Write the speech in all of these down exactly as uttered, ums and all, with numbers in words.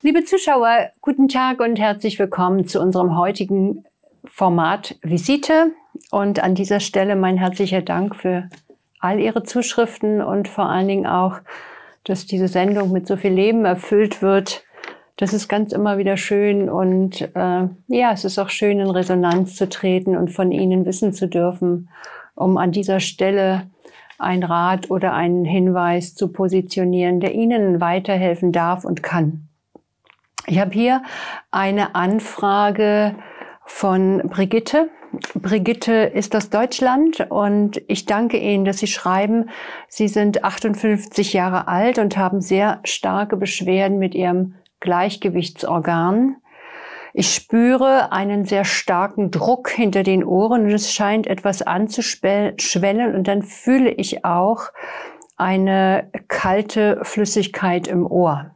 Liebe Zuschauer, guten Tag und herzlich willkommen zu unserem heutigen Format Visite. Und an dieser Stelle mein herzlicher Dank für all Ihre Zuschriften und vor allen Dingen auch, dass diese Sendung mit so viel Leben erfüllt wird. Das ist ganz immer wieder schön und äh, ja, es ist auch schön, in Resonanz zu treten und von Ihnen wissen zu dürfen, um an dieser Stelle einen Rat oder einen Hinweis zu positionieren, der Ihnen weiterhelfen darf und kann. Ich habe hier eine Anfrage von Brigitte. Brigitte ist aus Deutschland und ich danke Ihnen, dass Sie schreiben, Sie sind achtundfünfzig Jahre alt und haben sehr starke Beschwerden mit Ihrem Gleichgewichtsorgan. Ich spüre einen sehr starken Druck hinter den Ohren und es scheint etwas anzuschwellen und dann fühle ich auch eine kalte Flüssigkeit im Ohr.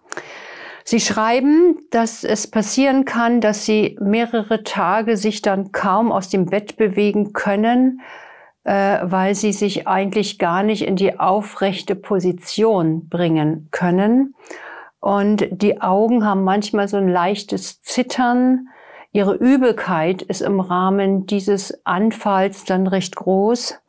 Sie schreiben, dass es passieren kann, dass Sie mehrere Tage sich dann kaum aus dem Bett bewegen können, äh, weil Sie sich eigentlich gar nicht in die aufrechte Position bringen können. Und die Augen haben manchmal so ein leichtes Zittern. Ihre Übelkeit ist im Rahmen dieses Anfalls dann recht groß.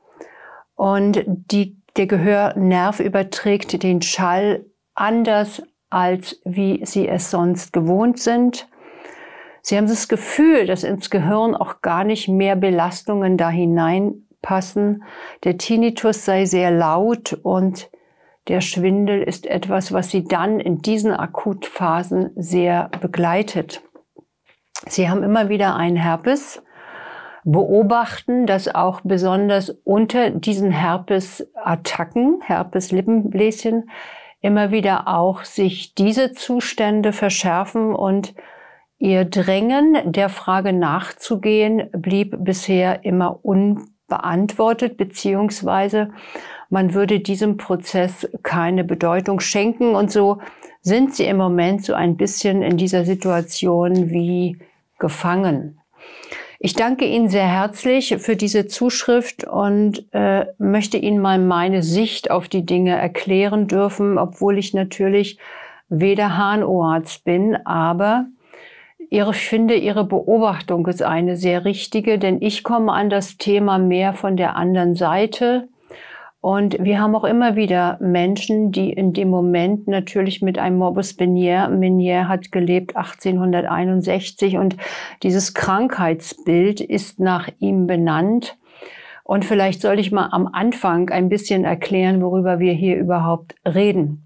Und die, der Gehörnerv überträgt den Schall anders, als wie Sie es sonst gewohnt sind. Sie haben das Gefühl, dass ins Gehirn auch gar nicht mehr Belastungen da hineinpassen. Der Tinnitus sei sehr laut und der Schwindel ist etwas, was Sie dann in diesen Akutphasen sehr begleitet. Sie haben immer wieder einen Herpes, beobachten, dass auch besonders unter diesen Herpesattacken, Herpes-Lippenbläschen, immer wieder auch sich diese Zustände verschärfen und Ihr Drängen, der Frage nachzugehen, blieb bisher immer unbeantwortet, beziehungsweise man würde diesem Prozess keine Bedeutung schenken und so sind Sie im Moment so ein bisschen in dieser Situation wie gefangen. Ich danke Ihnen sehr herzlich für diese Zuschrift und äh, möchte Ihnen mal meine Sicht auf die Dinge erklären dürfen, obwohl ich natürlich weder Hahn-Ohrarzt bin, aber ihre, ich finde, Ihre Beobachtung ist eine sehr richtige, denn ich komme an das Thema mehr von der anderen Seite. Und wir haben auch immer wieder Menschen, die in dem Moment natürlich mit einem Morbus Meniere, Meniere hat gelebt achtzehnhunderteinundsechzig und dieses Krankheitsbild ist nach ihm benannt. Und vielleicht soll ich mal am Anfang ein bisschen erklären, worüber wir hier überhaupt reden.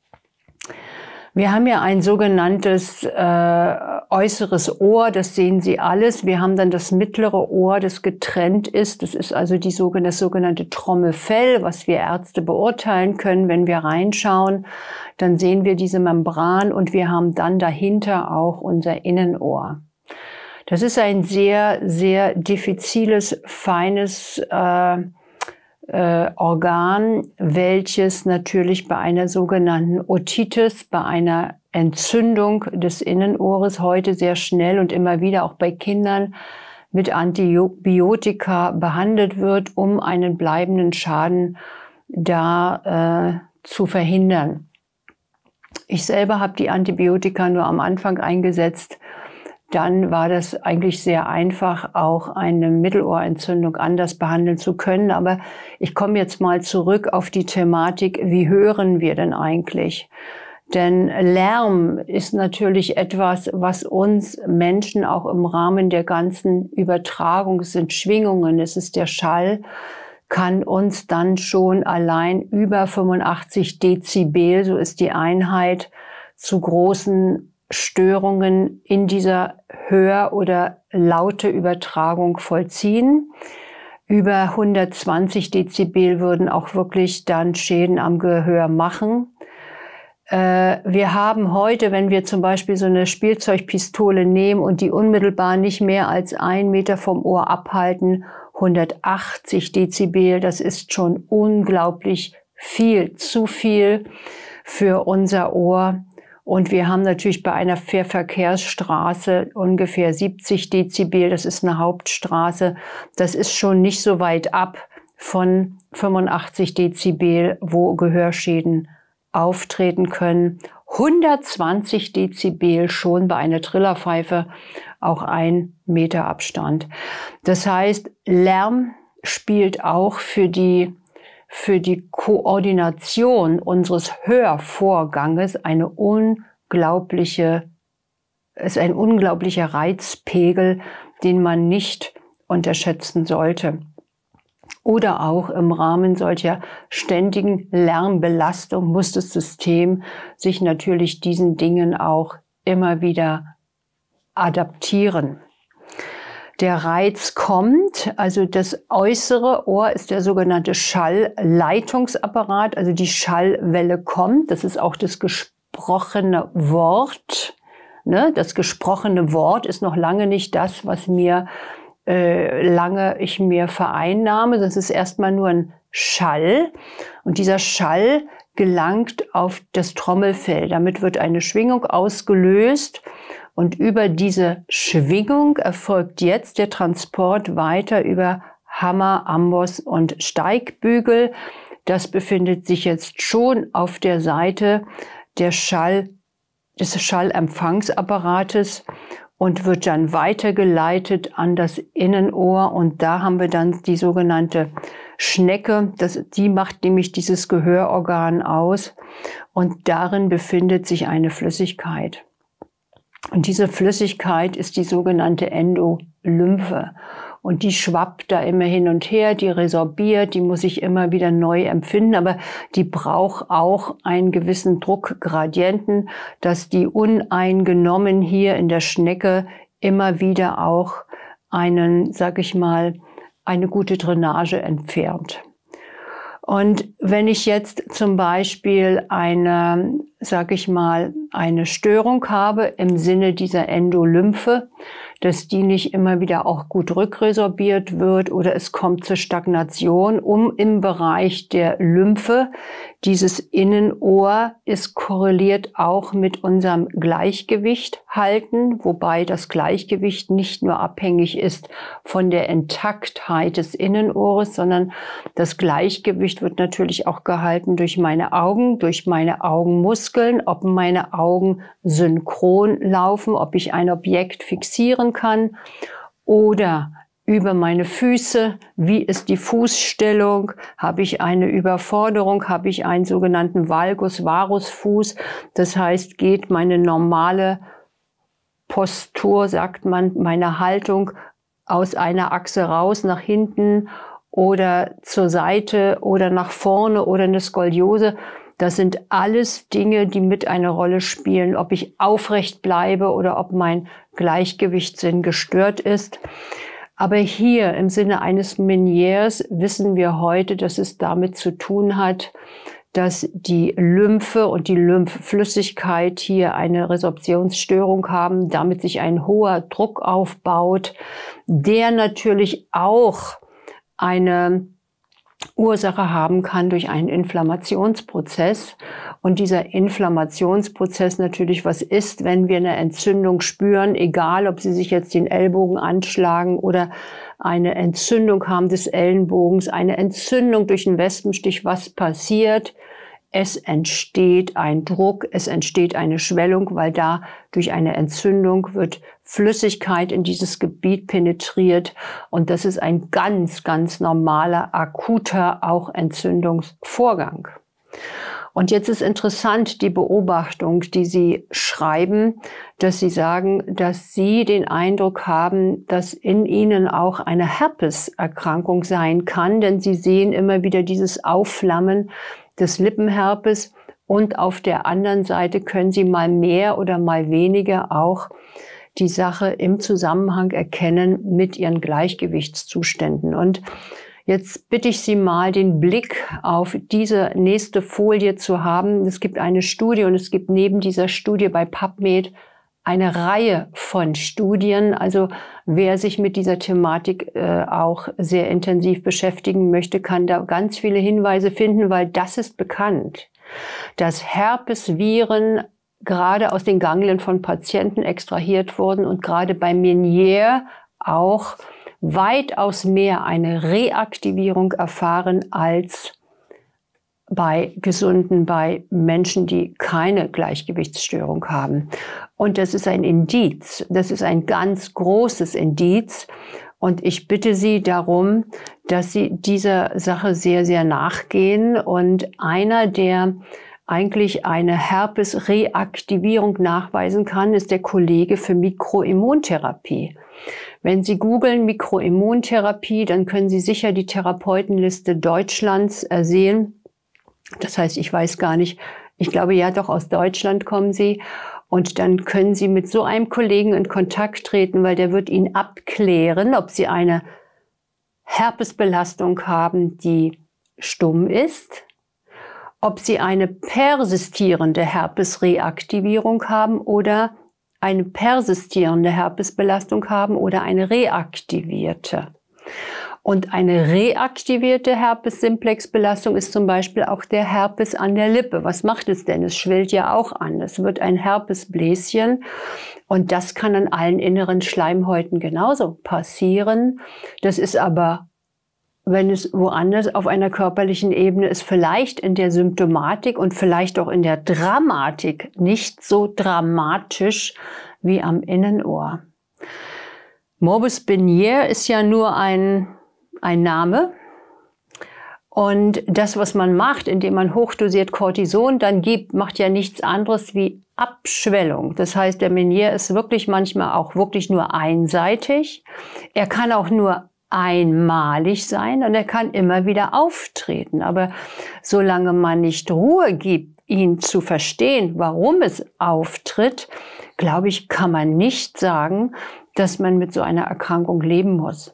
Wir haben ja ein sogenanntes äh, äußeres Ohr, das sehen Sie alles. Wir haben dann das mittlere Ohr, das getrennt ist. Das ist also die sogenannte, das sogenannte Trommelfell, was wir Ärzte beurteilen können. Wenn wir reinschauen, dann sehen wir diese Membran und wir haben dann dahinter auch unser Innenohr. Das ist ein sehr, sehr diffiziles, feines äh, Äh, Organ, welches natürlich bei einer sogenannten Otitis, bei einer Entzündung des Innenohres heute sehr schnell und immer wieder auch bei Kindern mit Antibiotika behandelt wird, um einen bleibenden Schaden da äh, zu verhindern. Ich selber habe die Antibiotika nur am Anfang eingesetzt. Dann war das eigentlich sehr einfach, auch eine Mittelohrentzündung anders behandeln zu können. Aber ich komme jetzt mal zurück auf die Thematik, wie hören wir denn eigentlich? Denn Lärm ist natürlich etwas, was uns Menschen auch im Rahmen der ganzen Übertragung, es sind Schwingungen, es ist der Schall, kann uns dann schon allein über fünfundachtzig Dezibel, so ist die Einheit, zu großen Störungen in dieser Hör- oder laute Übertragung vollziehen. Über hundertzwanzig Dezibel würden auch wirklich dann Schäden am Gehör machen. Äh, wir haben heute, wenn wir zum Beispiel so eine Spielzeugpistole nehmen und die unmittelbar nicht mehr als einen Meter vom Ohr abhalten, hundertachtzig Dezibel, das ist schon unglaublich viel, zu viel für unser Ohr. Und wir haben natürlich bei einer Verkehrsstraße ungefähr siebzig Dezibel, das ist eine Hauptstraße. Das ist schon nicht so weit ab von fünfundachtzig Dezibel, wo Gehörschäden auftreten können. hundertzwanzig Dezibel schon bei einer Trillerpfeife auch ein Meter Abstand. Das heißt, Lärm spielt auch für die, für die Koordination unseres Hörvorganges eine unglaubliche, ist ein unglaublicher Reizpegel, den man nicht unterschätzen sollte. Oder auch im Rahmen solcher ständigen Lärmbelastung muss das System sich natürlich diesen Dingen auch immer wieder adaptieren. Der Reiz kommt, also das äußere Ohr ist der sogenannte Schallleitungsapparat, also die Schallwelle kommt, das ist auch das gesprochene Wort. Ne? Das gesprochene Wort ist noch lange nicht das, was mir äh, lange ich mir vereinnahme. Das ist erstmal nur ein Schall und dieser Schall gelangt auf das Trommelfell. Damit wird eine Schwingung ausgelöst und über diese Schwingung erfolgt jetzt der Transport weiter über Hammer, Amboss und Steigbügel. Das befindet sich jetzt schon auf der Seite der Schall, des Schallempfangsapparates und wird dann weitergeleitet an das Innenohr. Und da haben wir dann die sogenannte Schnecke. Das, die macht nämlich dieses Gehörorgan aus. Und darin befindet sich eine Flüssigkeit. Und diese Flüssigkeit ist die sogenannte Endolymphe. Und die schwappt da immer hin und her, die resorbiert, die muss ich immer wieder neu empfinden, aber die braucht auch einen gewissen Druckgradienten, dass die uneingenommen hier in der Schnecke immer wieder auch einen, sag ich mal, eine gute Drainage entfernt. Und wenn ich jetzt zum Beispiel eine, sag ich mal, eine Störung habe im Sinne dieser Endolymphe, dass die nicht immer wieder auch gut rückresorbiert wird oder es kommt zur Stagnation, um im Bereich der Lymphe. Dieses Innenohr ist korreliert auch mit unserem Gleichgewicht halten, wobei das Gleichgewicht nicht nur abhängig ist von der Intaktheit des Innenohres, sondern das Gleichgewicht wird natürlich auch gehalten durch meine Augen, durch meine Augenmuskeln, ob meine Augen synchron laufen, ob ich ein Objekt fixieren kann oder über meine Füße, wie ist die Fußstellung, habe ich eine Überforderung, habe ich einen sogenannten Valgus-Varus-Fuß, das heißt, geht meine normale Postur, sagt man, meine Haltung aus einer Achse raus, nach hinten oder zur Seite oder nach vorne oder eine Skoliose. Das sind alles Dinge, die mit eine Rolle spielen, ob ich aufrecht bleibe oder ob mein Gleichgewichtssinn gestört ist. Aber hier im Sinne eines Meniers wissen wir heute, dass es damit zu tun hat, dass die Lymphe und die Lymphflüssigkeit hier eine Resorptionsstörung haben, damit sich ein hoher Druck aufbaut, der natürlich auch eine Ursache haben kann durch einen Inflammationsprozess. Und dieser Inflammationsprozess natürlich, was ist, wenn wir eine Entzündung spüren, egal ob Sie sich jetzt den Ellbogen anschlagen oder eine Entzündung haben des Ellenbogens, eine Entzündung durch einen Wespenstich, was passiert? Es entsteht ein Druck, es entsteht eine Schwellung, weil da durch eine Entzündung wird Flüssigkeit in dieses Gebiet penetriert. Und das ist ein ganz, ganz normaler, akuter, auch Entzündungsvorgang. Und jetzt ist interessant die Beobachtung, die Sie schreiben, dass Sie sagen, dass Sie den Eindruck haben, dass in Ihnen auch eine Herpeserkrankung sein kann, denn Sie sehen immer wieder dieses Aufflammen des Lippenherpes und auf der anderen Seite können Sie mal mehr oder mal weniger auch die Sache im Zusammenhang erkennen mit Ihren Gleichgewichtszuständen. Und jetzt bitte ich Sie mal, den Blick auf diese nächste Folie zu haben. Es gibt eine Studie und es gibt neben dieser Studie bei PubMed eine Reihe von Studien. Also wer sich mit dieser Thematik äh, auch sehr intensiv beschäftigen möchte, kann da ganz viele Hinweise finden, weil das ist bekannt, dass Herpesviren gerade aus den Ganglien von Patienten extrahiert wurden und gerade bei Meniere auch weitaus mehr eine Reaktivierung erfahren als bei Gesunden, bei Menschen, die keine Gleichgewichtsstörung haben. Und das ist ein Indiz, das ist ein ganz großes Indiz. Und ich bitte Sie darum, dass Sie dieser Sache sehr, sehr nachgehen. Und einer, der eigentlich eine Herpesreaktivierung nachweisen kann, ist der Kollege für Mikroimmuntherapie. Wenn Sie googeln Mikroimmuntherapie, dann können Sie sicher die Therapeutenliste Deutschlands ersehen. Das heißt, ich weiß gar nicht, ich glaube ja doch aus Deutschland kommen Sie. Und dann können Sie mit so einem Kollegen in Kontakt treten, weil der wird Ihnen abklären, ob Sie eine Herpesbelastung haben, die stumm ist, ob Sie eine persistierende Herpesreaktivierung haben oder eine persistierende Herpesbelastung haben oder eine reaktivierte. Und eine reaktivierte Herpes-Simplex-Belastung ist zum Beispiel auch der Herpes an der Lippe. Was macht es denn? Es schwillt ja auch an. Es wird ein Herpesbläschen und das kann an allen inneren Schleimhäuten genauso passieren. Das ist aber, wenn es woanders auf einer körperlichen Ebene ist, vielleicht in der Symptomatik und vielleicht auch in der Dramatik nicht so dramatisch wie am Innenohr. Morbus Benier ist ja nur ein ein Name. Und das, was man macht, indem man hochdosiert Cortison dann gibt, macht ja nichts anderes wie Abschwellung. Das heißt, der Menier ist wirklich manchmal auch wirklich nur einseitig. Er kann auch nur einmalig sein und er kann immer wieder auftreten. Aber solange man nicht Ruhe gibt, ihn zu verstehen, warum es auftritt, glaube ich, kann man nicht sagen, dass man mit so einer Erkrankung leben muss.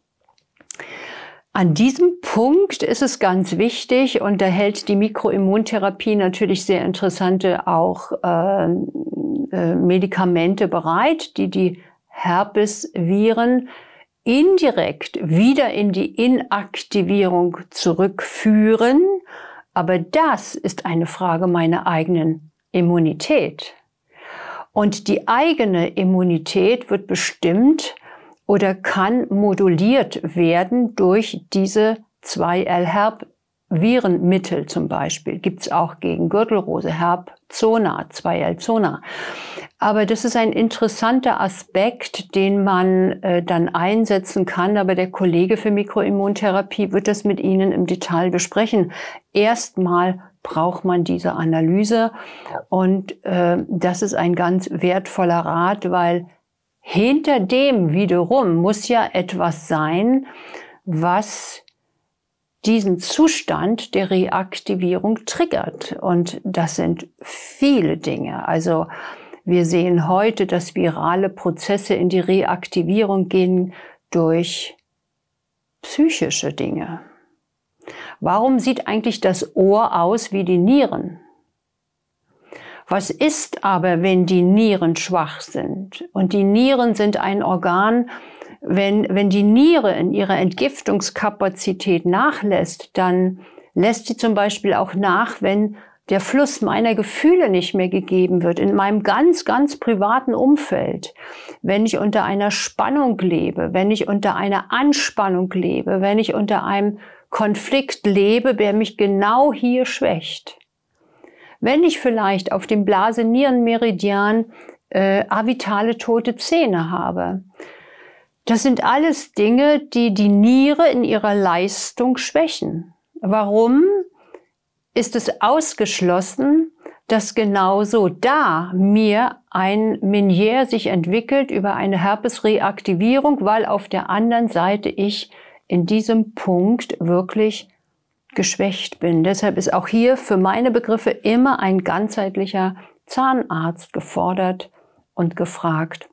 An diesem Punkt ist es ganz wichtig, und da hält die Mikroimmuntherapie natürlich sehr interessante auch äh, äh, Medikamente bereit, die die Herpesviren indirekt wieder in die Inaktivierung zurückführen. Aber das ist eine Frage meiner eigenen Immunität. Und die eigene Immunität wird bestimmt oder kann moduliert werden durch diese zwei L-Herp-Virenmittel zum Beispiel. Gibt es auch gegen Gürtelrose, Herp-Zona, zwei L-Zona. Aber das ist ein interessanter Aspekt, den man äh, dann einsetzen kann. Aber der Kollege für Mikroimmuntherapie wird das mit Ihnen im Detail besprechen. Erstmal braucht man diese Analyse. Und äh, das ist ein ganz wertvoller Rat, weil hinter dem wiederum muss ja etwas sein, was diesen Zustand der Reaktivierung triggert. Und das sind viele Dinge. Also wir sehen heute, dass virale Prozesse in die Reaktivierung gehen durch psychische Dinge. Warum sieht eigentlich das Ohr aus wie die Nieren? Was ist aber, wenn die Nieren schwach sind? Und die Nieren sind ein Organ, wenn, wenn die Niere in ihrer Entgiftungskapazität nachlässt, dann lässt sie zum Beispiel auch nach, wenn der Fluss meiner Gefühle nicht mehr gegeben wird, in meinem ganz, ganz privaten Umfeld. Wenn ich unter einer Spannung lebe, wenn ich unter einer Anspannung lebe, wenn ich unter einem Konflikt lebe, der mich genau hier schwächt. Wenn ich vielleicht auf dem Blase-Nieren-Meridian äh, avitale tote Zähne habe. Das sind alles Dinge, die die Niere in ihrer Leistung schwächen. Warum ist es ausgeschlossen, dass genauso da mir ein Menier sich entwickelt über eine Herpesreaktivierung, weil auf der anderen Seite ich in diesem Punkt wirklich geschwächt bin. Deshalb ist auch hier für meine Begriffe immer ein ganzheitlicher Zahnarzt gefordert und gefragt.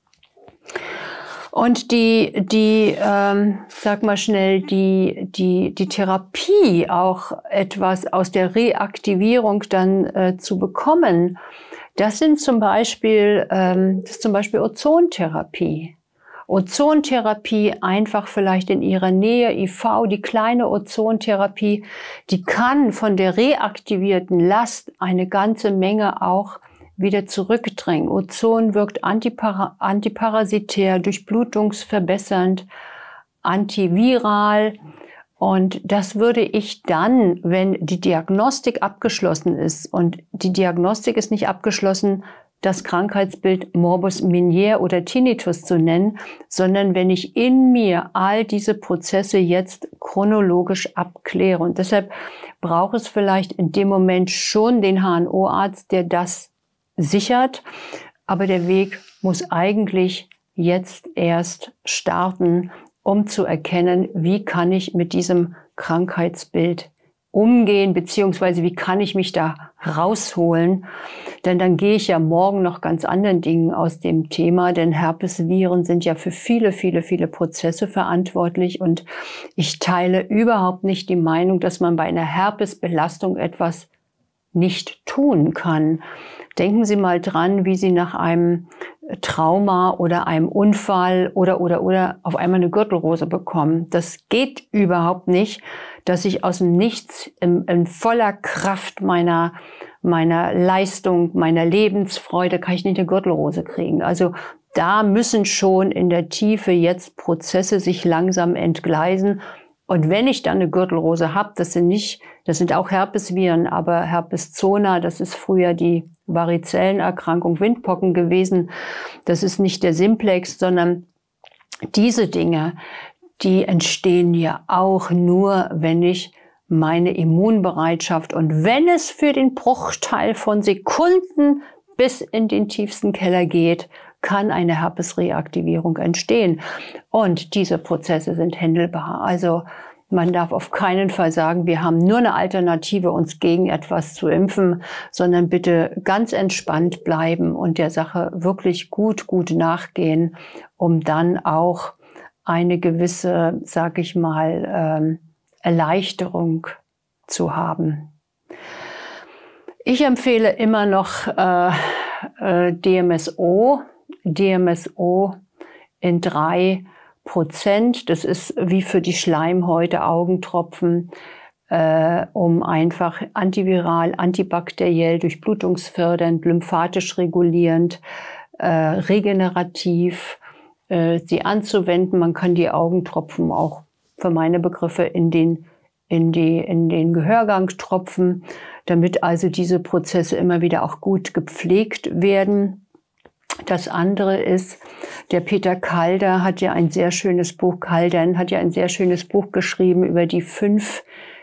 Und die, die, ähm, sag mal schnell, die, die, die Therapie, auch etwas aus der Reaktivierung dann äh, zu bekommen, das sind zum Beispiel, ähm, das ist zum Beispiel Ozontherapie. Ozontherapie einfach vielleicht in ihrer Nähe, I V, die kleine Ozontherapie, die kann von der reaktivierten Last eine ganze Menge auch wieder zurückdrängen. Ozon wirkt antipara antiparasitär, durchblutungsverbessernd, antiviral Und das würde ich dann, wenn die Diagnostik abgeschlossen ist, und die Diagnostik ist nicht abgeschlossen, das Krankheitsbild Morbus Meniere oder Tinnitus zu nennen, sondern wenn ich in mir all diese Prozesse jetzt chronologisch abkläre. Und deshalb braucht es vielleicht in dem Moment schon den H N O-Arzt, der das sichert. Aber der Weg muss eigentlich jetzt erst starten, um zu erkennen, wie kann ich mit diesem Krankheitsbild umgehen, beziehungsweise wie kann ich mich da rausholen. Denn dann gehe ich ja morgen noch ganz anderen Dingen aus dem Thema, denn Herpesviren sind ja für viele, viele, viele Prozesse verantwortlich und ich teile überhaupt nicht die Meinung, dass man bei einer Herpesbelastung etwas nicht tun kann. Denken Sie mal dran, wie Sie nach einem Trauma oder einem Unfall oder, oder, oder auf einmal eine Gürtelrose bekommen. Das geht überhaupt nicht, dass ich aus dem Nichts in, in voller Kraft meiner, meiner Leistung, meiner Lebensfreude, kann ich nicht eine Gürtelrose kriegen. Also da müssen schon in der Tiefe jetzt Prozesse sich langsam entgleisen. Und wenn ich dann eine Gürtelrose habe, das sind nicht, das sind auch Herpesviren, aber Herpes zona, das ist früher die Varizellenerkrankung, Windpocken gewesen. Das ist nicht der Simplex, sondern diese Dinge, die entstehen ja auch nur, wenn ich meine Immunbereitschaft und wenn es für den Bruchteil von Sekunden bis in den tiefsten Keller geht, kann eine Herpesreaktivierung entstehen. Und diese Prozesse sind händelbar. Also man darf auf keinen Fall sagen, wir haben nur eine Alternative, uns gegen etwas zu impfen, sondern bitte ganz entspannt bleiben und der Sache wirklich gut, gut nachgehen, um dann auch eine gewisse, sag ich mal, ähm, Erleichterung zu haben. Ich empfehle immer noch äh, äh, D M S O. D M S O in drei Prozent. Das ist wie für die Schleimhäute Augentropfen, äh, um einfach antiviral, antibakteriell, durchblutungsfördernd, lymphatisch regulierend, äh, regenerativ äh, sie anzuwenden. Man kann die Augentropfen auch für meine Begriffe in den, in die, in den Gehörgang tropfen, damit also diese Prozesse immer wieder auch gut gepflegt werden. Das andere ist, der Peter Kalder hat ja ein sehr schönes Buch, Kaldern hat ja ein sehr schönes Buch geschrieben über die fünf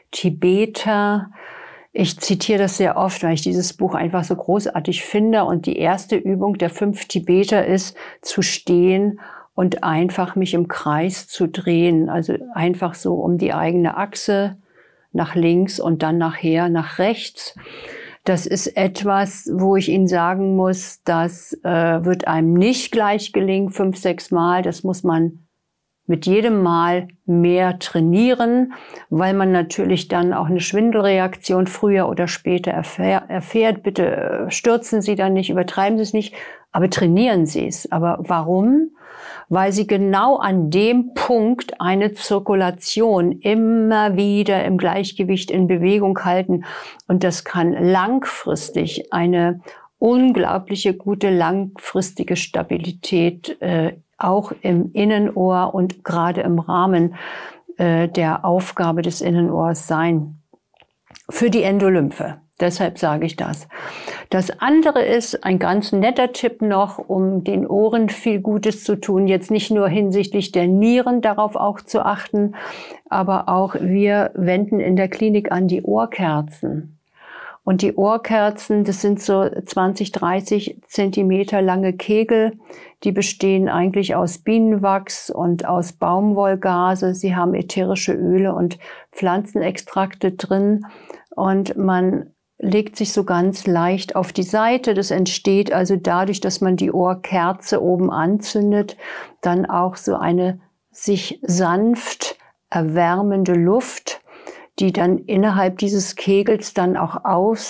Tibeter. Ich zitiere das sehr oft, weil ich dieses Buch einfach so großartig finde. Und die erste Übung der fünf Tibeter ist, zu stehen und einfach mich im Kreis zu drehen. Also einfach so um die eigene Achse nach links und dann nachher nach rechts. Das ist etwas, wo ich Ihnen sagen muss, das äh, wird einem nicht gleich gelingen, fünf, sechs Mal. Das muss man mit jedem Mal mehr trainieren, weil man natürlich dann auch eine Schwindelreaktion früher oder später erfähr, erfährt. Bitte stürzen Sie da nicht, übertreiben Sie es nicht, aber trainieren Sie es. Aber warum? Weil Sie genau an dem Punkt eine Zirkulation immer wieder im Gleichgewicht in Bewegung halten. Und das kann langfristig eine unglaubliche gute langfristige Stabilität äh, auch im Innenohr und gerade im Rahmen äh, der Aufgabe des Innenohrs sein. Für die Endolymphe. Deshalb sage ich das. Das andere ist ein ganz netter Tipp noch, um den Ohren viel Gutes zu tun. Jetzt nicht nur hinsichtlich der Nieren darauf auch zu achten, aber auch wir wenden in der Klinik an die Ohrkerzen. Und die Ohrkerzen, das sind so zwanzig, dreißig Zentimeter lange Kegel. Die bestehen eigentlich aus Bienenwachs und aus Baumwollgase. Sie haben ätherische Öle und Pflanzenextrakte drin. Und man legt sich so ganz leicht auf die Seite. Das entsteht also dadurch, dass man die Ohrkerze oben anzündet, dann auch so eine sich sanft erwärmende Luft, die dann innerhalb dieses Kegels dann auch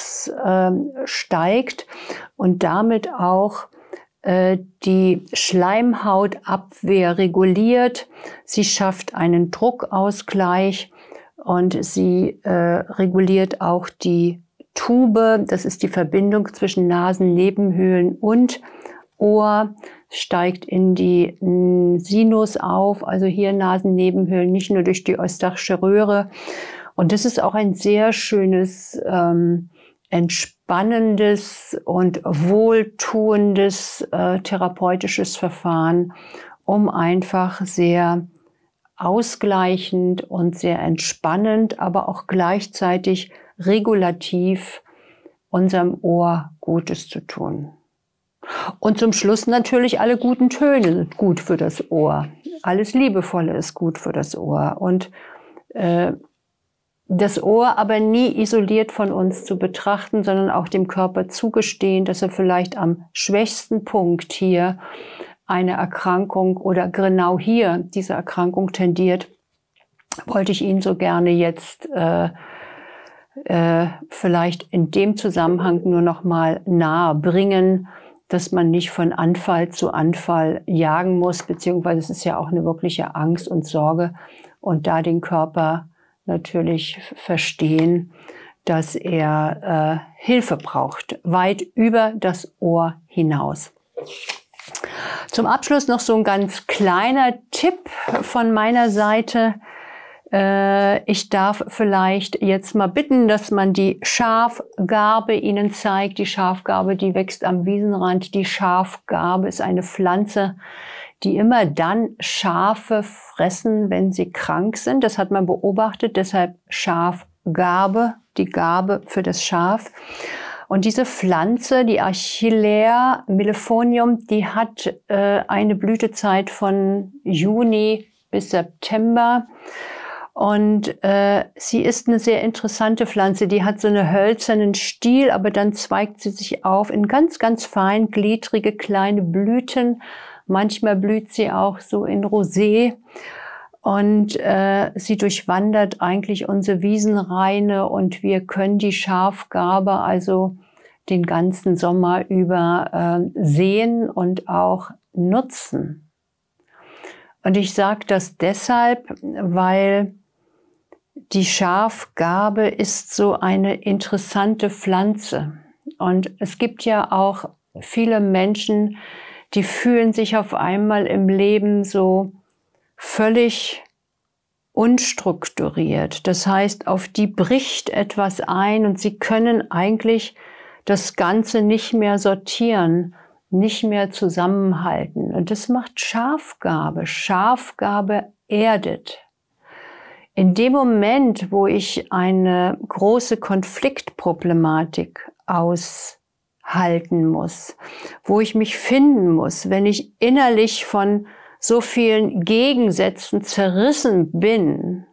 aussteigt äh, und damit auch äh, die Schleimhautabwehr reguliert. Sie schafft einen Druckausgleich und sie äh, reguliert auch die Tube. Das ist die Verbindung zwischen Nasennebenhöhlen und Ohr, steigt in die Sinus auf, also hier Nasennebenhöhlen, nicht nur durch die eustachische Röhre. Und das ist auch ein sehr schönes, ähm, entspannendes und wohltuendes äh, therapeutisches Verfahren, um einfach sehr ausgleichend und sehr entspannend, aber auch gleichzeitig regulativ unserem Ohr Gutes zu tun. Und zum Schluss natürlich alle guten Töne sind gut für das Ohr. Alles Liebevolle ist gut für das Ohr. Und äh, das Ohr aber nie isoliert von uns zu betrachten, sondern auch dem Körper zugestehen, dass er vielleicht am schwächsten Punkt hier eine Erkrankung oder genau hier diese Erkrankung tendiert, wollte ich Ihnen so gerne jetzt äh, äh, vielleicht in dem Zusammenhang nur noch mal nahe bringen, dass man nicht von Anfall zu Anfall jagen muss, beziehungsweise es ist ja auch eine wirkliche Angst und Sorge und da den Körper natürlich verstehen, dass er äh, Hilfe braucht, weit über das Ohr hinaus. Zum Abschluss noch so ein ganz kleiner Tipp von meiner Seite. Äh, ich darf vielleicht jetzt mal bitten, dass man die Schafgarbe Ihnen zeigt. Die Schafgarbe, die wächst am Wiesenrand. Die Schafgarbe ist eine Pflanze, die immer dann Schafe fressen, wenn sie krank sind. Das hat man beobachtet, deshalb Schafgarbe, die Garbe für das Schaf. Und diese Pflanze, die Achillea millephonium, die hat äh, eine Blütezeit von Juni bis September. Und äh, sie ist eine sehr interessante Pflanze. Die hat so einen hölzernen Stiel, aber dann zweigt sie sich auf in ganz, ganz fein gliedrige kleine Blüten. Manchmal blüht sie auch so in Rosé. Und äh, sie durchwandert eigentlich unsere Wiesenraine und wir können die Schafgarbe also den ganzen Sommer über äh, sehen und auch nutzen. Und ich sage das deshalb, weil die Schafgarbe ist so eine interessante Pflanze. Und es gibt ja auch viele Menschen, die fühlen sich auf einmal im Leben so völlig unstrukturiert. Das heißt, auf die bricht etwas ein und sie können eigentlich das Ganze nicht mehr sortieren, nicht mehr zusammenhalten. Und das macht Schafgarbe. Schafgarbe erdet. In dem Moment, wo ich eine große Konfliktproblematik aushalten muss, wo ich mich finden muss, wenn ich innerlich von so vielen Gegensätzen zerrissen bin.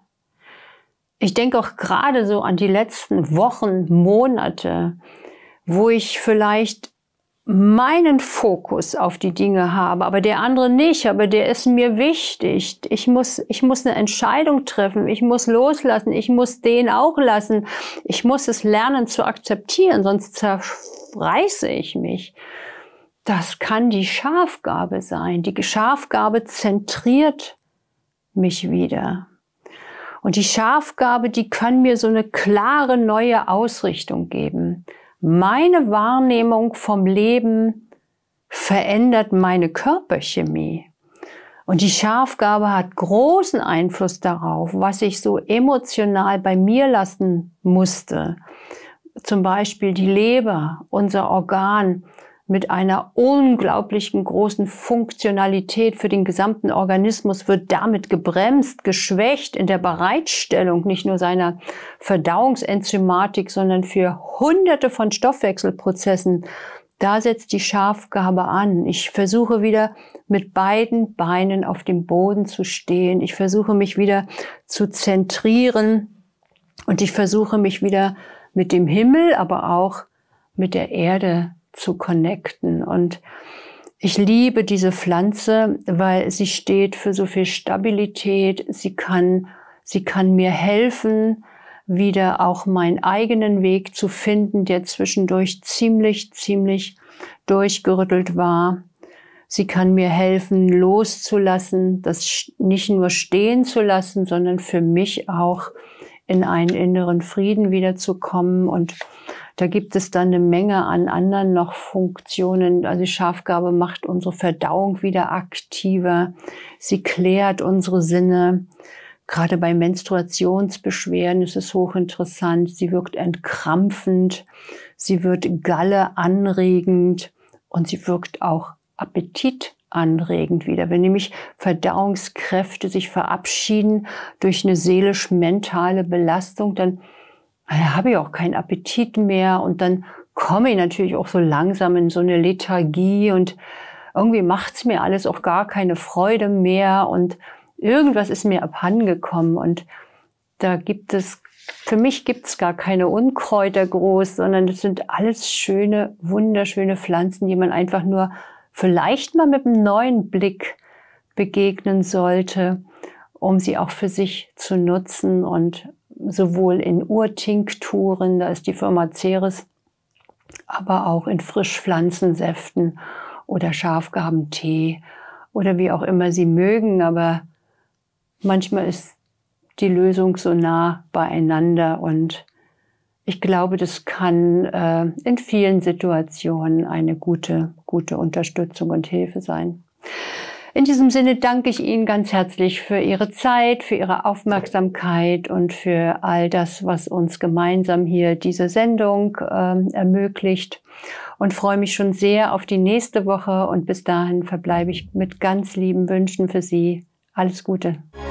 Ich denke auch gerade so an die letzten Wochen, Monate, wo ich vielleicht meinen Fokus auf die Dinge habe, aber der andere nicht, aber der ist mir wichtig. Ich muss, ich muss eine Entscheidung treffen, ich muss loslassen, ich muss den auch lassen. Ich muss es lernen zu akzeptieren, sonst zerreiße ich mich. Das kann die Schafgarbe sein. Die Schafgarbe zentriert mich wieder. Und die Schafgarbe, die kann mir so eine klare neue Ausrichtung geben. Meine Wahrnehmung vom Leben verändert meine Körperchemie. Und die Schafgarbe hat großen Einfluss darauf, was ich so emotional bei mir lassen musste. Zum Beispiel die Leber, unser Organ, mit einer unglaublichen großen Funktionalität für den gesamten Organismus wird damit gebremst, geschwächt in der Bereitstellung nicht nur seiner Verdauungsenzymatik, sondern für hunderte von Stoffwechselprozessen. Da setzt die Schafgarbe an. Ich versuche wieder mit beiden Beinen auf dem Boden zu stehen. Ich versuche mich wieder zu zentrieren und ich versuche mich wieder mit dem Himmel, aber auch mit der Erde zu connecten. Und ich liebe diese Pflanze, weil sie steht für so viel Stabilität. Sie kann, sie kann mir helfen, wieder auch meinen eigenen Weg zu finden, der zwischendurch ziemlich, ziemlich durchgerüttelt war. Sie kann mir helfen, loszulassen, das nicht nur stehen zu lassen, sondern für mich auch in einen inneren Frieden wiederzukommen. Und Da gibt es dann eine Menge an anderen noch Funktionen. Also die Schafgarbe macht unsere Verdauung wieder aktiver. Sie klärt unsere Sinne. Gerade bei Menstruationsbeschwerden ist es hochinteressant. Sie wirkt entkrampfend. Sie wird Galle anregend und sie wirkt auch appetitanregend wieder. Wenn nämlich Verdauungskräfte sich verabschieden durch eine seelisch-mentale Belastung, dann ja, habe ich auch keinen Appetit mehr und dann komme ich natürlich auch so langsam in so eine Lethargie und irgendwie macht es mir alles auch gar keine Freude mehr und irgendwas ist mir abhandengekommen und da gibt es, für mich gibt es gar keine Unkräuter groß, sondern das sind alles schöne, wunderschöne Pflanzen, die man einfach nur vielleicht mal mit einem neuen Blick begegnen sollte, um sie auch für sich zu nutzen und sowohl in Urtinkturen, da ist die Firma Ceres, aber auch in Frischpflanzensäften oder Schafgarbentee oder wie auch immer Sie mögen. Aber manchmal ist die Lösung so nah beieinander und ich glaube, das kann äh, in vielen Situationen eine gute, gute Unterstützung und Hilfe sein. In diesem Sinne danke ich Ihnen ganz herzlich für Ihre Zeit, für Ihre Aufmerksamkeit und für all das, was uns gemeinsam hier diese Sendung äh, ermöglicht und freue mich schon sehr auf die nächste Woche und bis dahin verbleibe ich mit ganz lieben Wünschen für Sie. Alles Gute.